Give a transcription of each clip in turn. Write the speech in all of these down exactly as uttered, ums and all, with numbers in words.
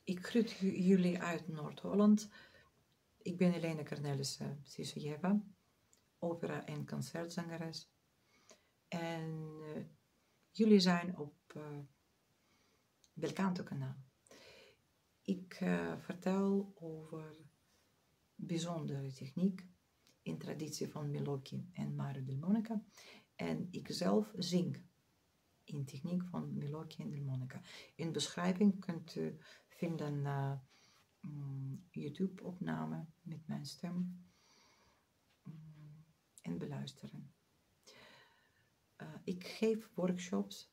Ik groet jullie uit Noord-Holland. Ik ben Elena Cornelissen Sisojeva, opera- en concertzangeres. En uh, jullie zijn op uh, Belcanto kanaal. Ik uh, vertel over bijzondere techniek in traditie van Milocchi en Mario Del Monaca. En ik zelf zing in techniek van Milocchi en Del Monaca. In beschrijving kunt u vinden uh, um, YouTube-opname met mijn stem um, en beluisteren. Uh, ik geef workshops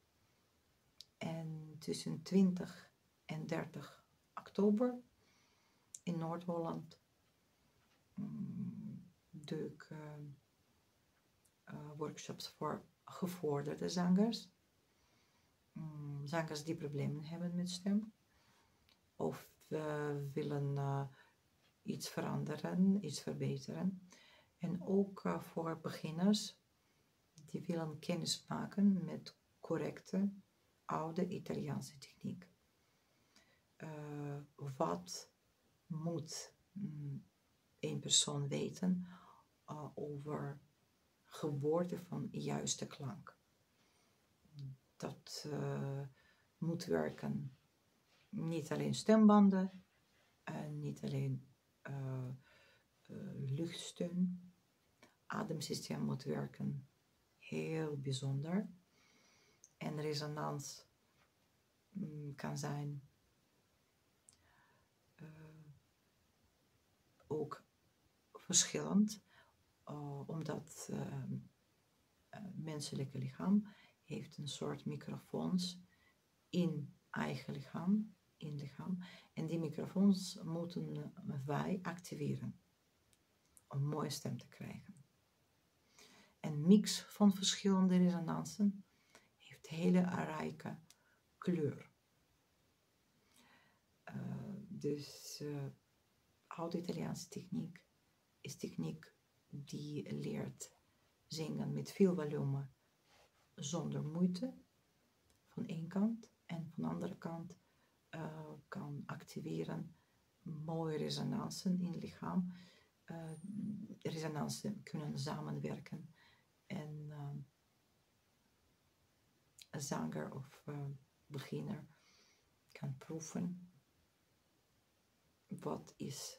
en tussen twintig en dertig oktober in Noord-Holland um, doe ik uh, uh, workshops voor gevorderde zangers. Um, zangers die problemen hebben met stem of uh, willen uh, iets veranderen, iets verbeteren. En ook uh, voor beginners die willen kennis maken met correcte, oude Italiaanse techniek. Uh, wat moet mm, een persoon weten uh, over geboorte van juiste klank? Dat uh, moet werken niet alleen stembanden, uh, niet alleen uh, uh, luchtsteun. Ademsysteem moet werken heel bijzonder. En resonans mm, kan zijn uh, ook verschillend, uh, omdat uh, uh, menselijke lichaam heeft een soort microfoons in eigen lichaam, in lichaam. En die microfoons moeten wij activeren om een mooie stem te krijgen. Een mix van verschillende resonansen heeft hele rijke kleur. Uh, dus uh, oude Italiaanse techniek is techniek die leert zingen met veel volume zonder moeite van één kant en van de andere kant uh, kan activeren mooie resonansen in het lichaam. Uh, resonansen kunnen samenwerken en uh, een zanger of uh, beginner kan proeven wat is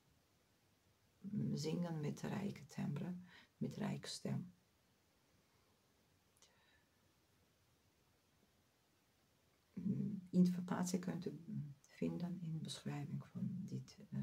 zingen met rijke timbre, met rijke stem. Informatie kunt u vinden in de beschrijving van dit uh,